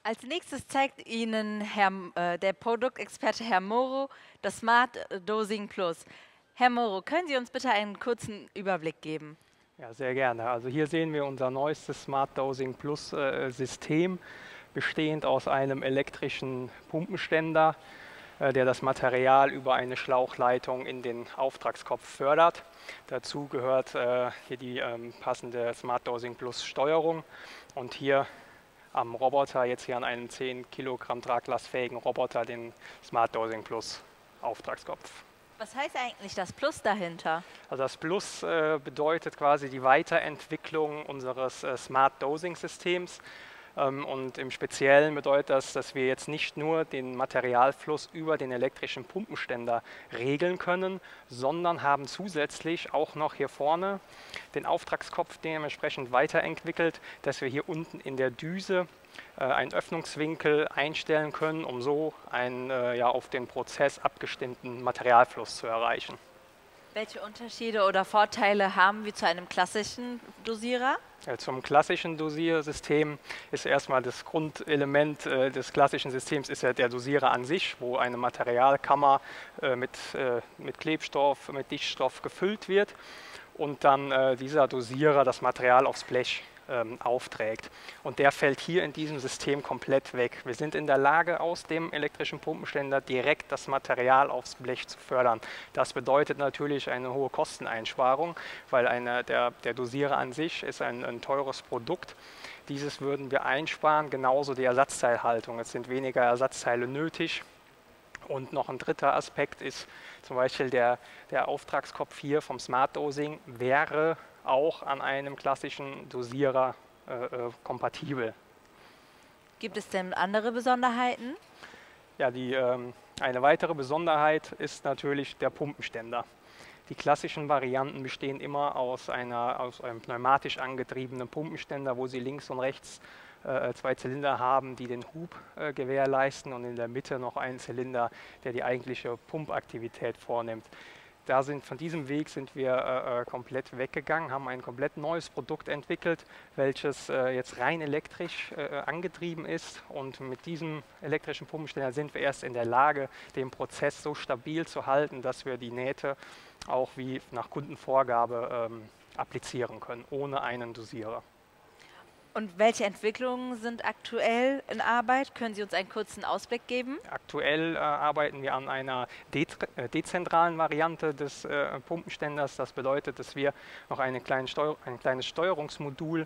Als nächstes zeigt Ihnen der Produktexperte Herr Moro das Smart Dosing Plus. Herr Moro, können Sie uns bitte einen kurzen Überblick geben? Ja, sehr gerne. Also hier sehen wir unser neuestes Smart Dosing Plus System, bestehend aus einem elektrischen Pumpenständer, der das Material über eine Schlauchleitung in den Auftragskopf fördert. Dazu gehört hier die passende Smart Dosing Plus Steuerung und hier am Roboter, jetzt hier an einem 10 Kilogramm traglastfähigen Roboter, den Smart Dosing Plus Auftragskopf. Was heißt eigentlich das Plus dahinter? Also das Plus bedeutet quasi die Weiterentwicklung unseres Smart Dosing Systems. Und im Speziellen bedeutet das, dass wir jetzt nicht nur den Materialfluss über den elektrischen Pumpenständer regeln können, sondern haben zusätzlich auch noch hier vorne den Auftragskopf dementsprechend weiterentwickelt, dass wir hier unten in der Düse einen Öffnungswinkel einstellen können, um so einen auf den Prozess abgestimmten Materialfluss zu erreichen. Welche Unterschiede oder Vorteile haben wir zu einem klassischen Dosierer? Zum klassischen Dosiersystem ist erstmal das Grundelement des klassischen Systems ist ja der Dosierer an sich, wo eine Materialkammer mit Klebstoff, mit Dichtstoff gefüllt wird und dann dieser Dosierer das Material aufs Blech aufträgt. Und der fällt hier in diesem System komplett weg. Wir sind in der Lage, aus dem elektrischen Pumpenständer direkt das Material aufs Blech zu fördern. Das bedeutet natürlich eine hohe Kosteneinsparung, weil der Dosierer an sich ist ein teures Produkt. Dieses würden wir einsparen, genauso die Ersatzteilhaltung. Es sind weniger Ersatzteile nötig. Und noch ein dritter Aspekt ist zum Beispiel der Auftragskopf hier vom Smart Dosing wäre auch an einem klassischen Dosierer kompatibel. Gibt es denn andere Besonderheiten? Ja, eine weitere Besonderheit ist natürlich der Pumpenständer. Die klassischen Varianten bestehen immer aus einem pneumatisch angetriebenen Pumpenständer, wo Sie links und rechts zwei Zylinder haben, die den Hub gewährleisten und in der Mitte noch einen Zylinder, der die eigentliche Pumpaktivität vornimmt. Von diesem Weg sind wir komplett weggegangen, haben ein komplett neues Produkt entwickelt, welches jetzt rein elektrisch angetrieben ist. Und mit diesem elektrischen Pumpenständer sind wir erst in der Lage, den Prozess so stabil zu halten, dass wir die Nähte auch wie nach Kundenvorgabe applizieren können, ohne einen Dosierer. Und welche Entwicklungen sind aktuell in Arbeit? Können Sie uns einen kurzen Ausblick geben? Aktuell arbeiten wir an einer dezentralen Variante des Pumpenständers. Das bedeutet, dass wir noch ein kleines Steuerungsmodul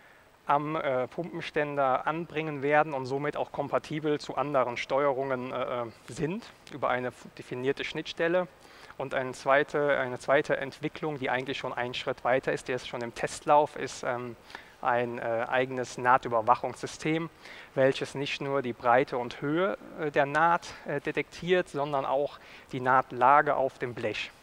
am Pumpenständer anbringen werden und somit auch kompatibel zu anderen Steuerungen sind über eine definierte Schnittstelle. Und eine zweite Entwicklung, die eigentlich schon einen Schritt weiter ist, die ist schon im Testlauf, ist ein eigenes Nahtüberwachungssystem, welches nicht nur die Breite und Höhe der Naht detektiert, sondern auch die Nahtlage auf dem Blech.